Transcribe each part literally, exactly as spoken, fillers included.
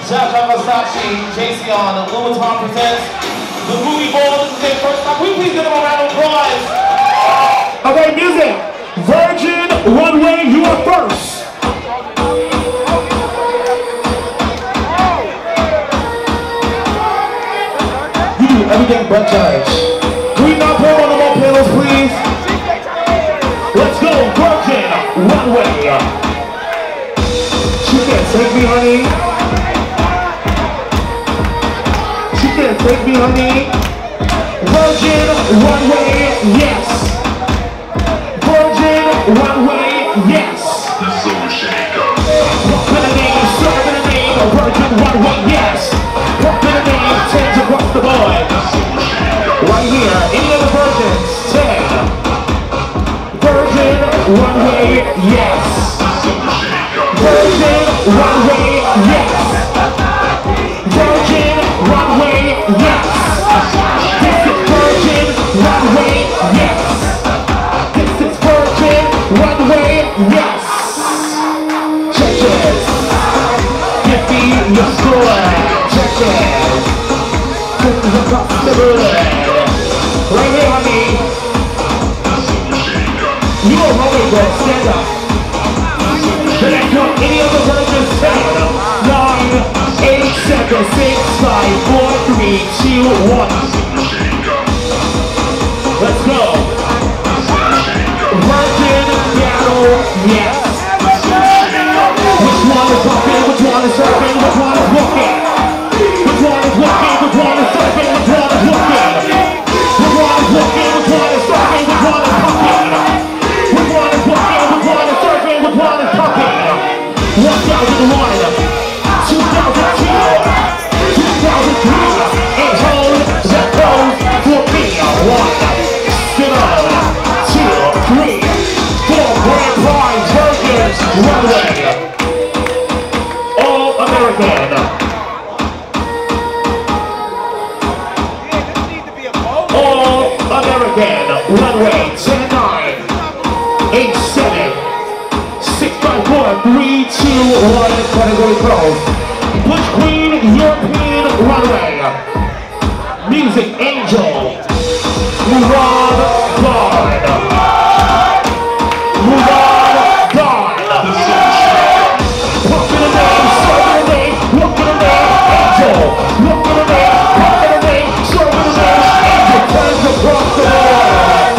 Versace, Jayceon, Louboutin presents the Groovy Ball. This is their first time. Will you please give them a round of applause? Okay, music. Virgin, Runway, you are first. You do everything but judge. Can we not put on the more pillows, please? Let's go, Virgin, Runway. She can't take me, honey. She can't take me, honey. Virgin, Runway, yes. Virgin, Runway, yes. Pump in the name, serve in the name, Virgin, Runway, yes. Pump in the name, change across the board. Right here, any other virgins, ten. Virgin, Runway, yes. Virgin, Runway, yes. Virgin, Runway, yes. This is Virgin, Runway, yes. This is Virgin, Runway, yes. Check it. Give me your score. Check it. This is a possibility. Right here, honey. You are running, bro. Stand up. Then I count any other virgins. ten, nine, eight, seven, six, five, four, three, two, one. Let's go. Virgin battle, yes. Which one is walking? Which one is surfing? Which one is walking? Which one is walking? Which one is surfing? Which one is walking? Which one is walking? Which one is surfing? Which one is walking? Which one is walking? Which one is surfing? Which one is talking? one thousand one, two thousand two, two thousand three, and hold that goes for me. One, seven, two, three, four grand prize virgins, Runway. All American. All American, Runway, ten, nine, eight, seven, six, five, four, three, two, one, category closed. Butch Queen, European, Runway. Music Angel, Mulan Dawn. Mulan Dawn. Walk in the name, serve in the name, walk in the name, Angel. Walk in the name, walk in the name, serve in the name, Angel. Turns across the world.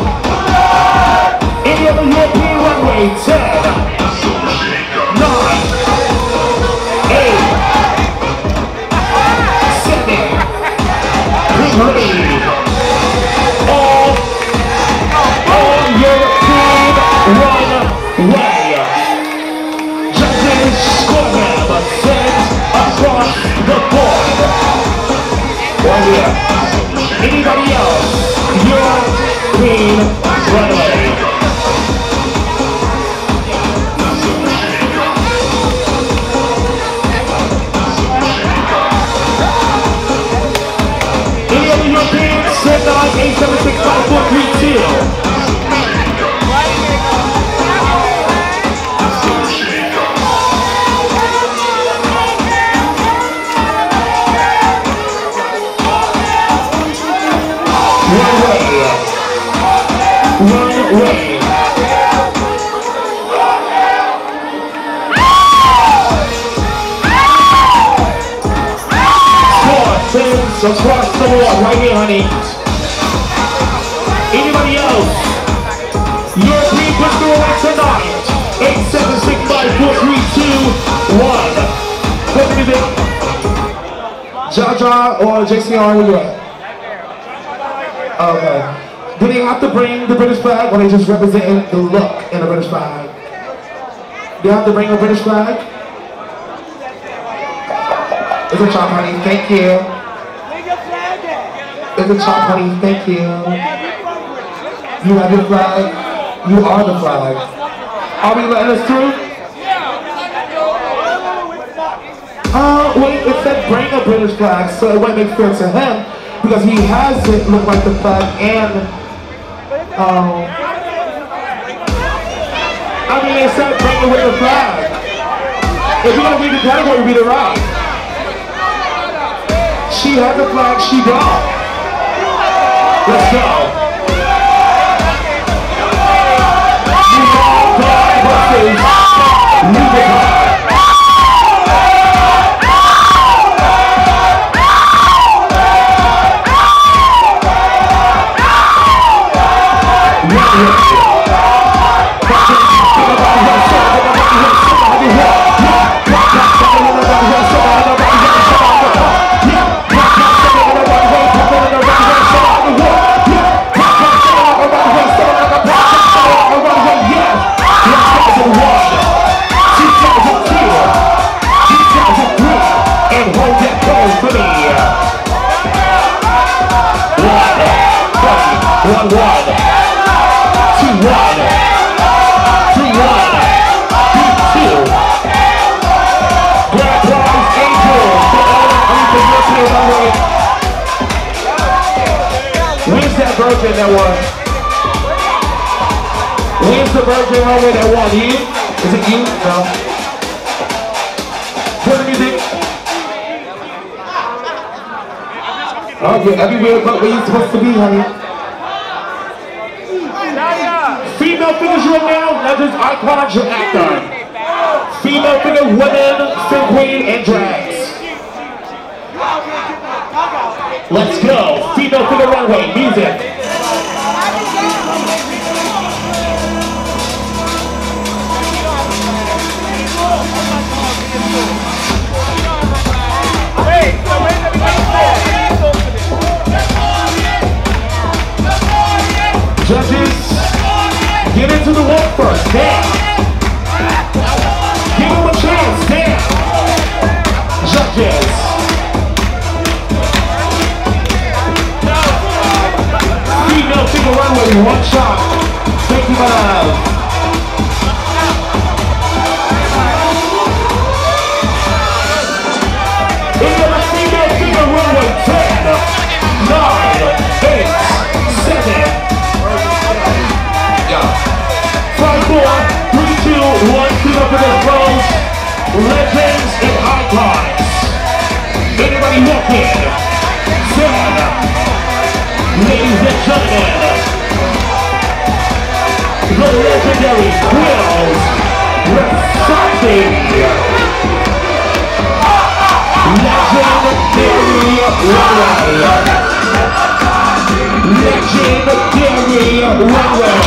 Any other European Runway, ten. nine, eight, seven, three, all, all European Runway. Judges score them, sent across the board. Right here. Anybody else? European Runway. ten, nine, eight, seven, six, five, four, three, two. Runway. Runway. Four, six, across the board, right here, honey. Anybody else? European pistol away tonight. eight, seven, six, five, four, three, two, one. What do you think? Jaja or Jayceon, where you at? Okay. Do they have to bring the British flag, or they just representing the look in the British flag? Do you have to bring a British flag? It's a chop, honey. Thank you. It's a chop, honey. Thank you. You have your flag. You are the flag. Are we letting us through? Uh, wait, it said bring a British flag, so it wouldn't make sense to him because he has it look like the flag and, um, I mean, it said bring it with the flag. If you're gonna read the category, read it right. has a flag, she don't. Let's go. Louboutin versus Louboutin. One, one, two, one, three, one, two, grand prize, Angel, where's that virgin that won? Where's the virgin runway that won? You? Is it you? No. Play the music. Okay, everywhere but where you're supposed to be, honey. Female figures you are now, legends, icons, your actor. Female figure, women, film queen, and drags. Let's go. Female figure runway, music. Judges, get into the walk first, down. Give them a chance, down. Judges. Female figure runway, one shot. Thank you, my love. Into the female figure runway, ten, nine, eight, seven. Five, four, three, two, one, two up in the rows. Legends and icons. Anybody walking? Ten. Ladies and gentlemen, the legendary Quills Versace. Legendary Runway. Legendary Runway.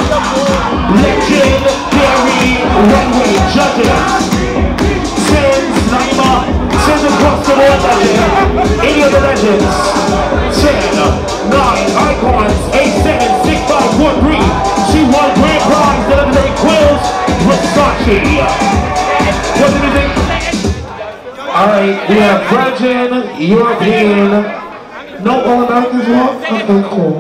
Legendary runway judges. Sins, Naima, sins across the board legend. Any of the legends. Ten, nine, icons, eight, seven, six, five, four, three. She won grand prize, the legendary Quills Versace. What do you think? Alright, we have Virgin, European. No all Americans walk? Okay, cool.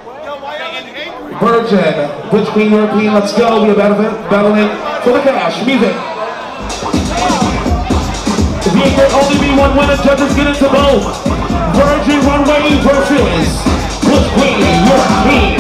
Virgin, Butch Queen European, let's go. We are battling, battling for the cash. Music. If you can only be one winner, judges get into both. Virgin Runway versus Butch Queen European.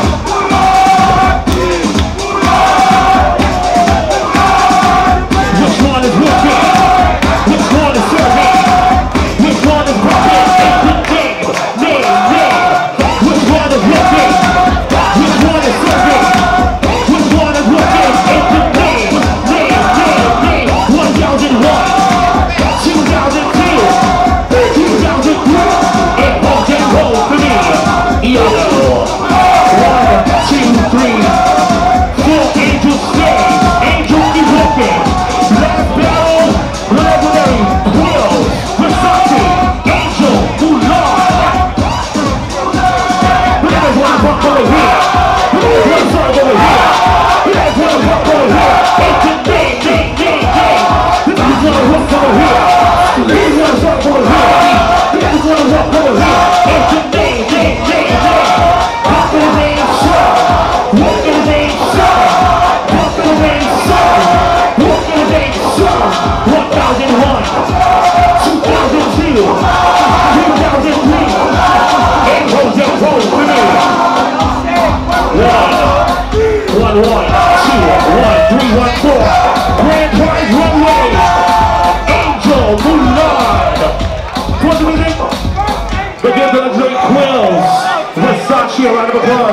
Which one is working? Which one is serving? Which one is working? It's the game. Name, name. Which one is working? Which one is serving? Which one is working? It's the name, name, name, name. one thousand one, two thousand two, two thousand three. It won't get roll for me. Yo, one, two, three, four. Angels stay. Angels keep walking. Last battle, legendary Quills Versace. Angel, who lost? There's one walk over here. There's one side over here. There's one walk over here. It's a day, day, day, day. There's one walk over here. There's one walk over here. There's one walk over here. It's a day, day, day, day. Walk in the name of Shaw. Walk in the name of Shaw. Walk in the name of Shaw. Walk in the name of Shaw. one thousand one, two thousand two, three thousand three. And roll that roll for me. One, one, one, two, one, three, one, four. Grand prize runway. Angel Mulan. What's the music? Begin to the Tranquility. Versace, a round of applause.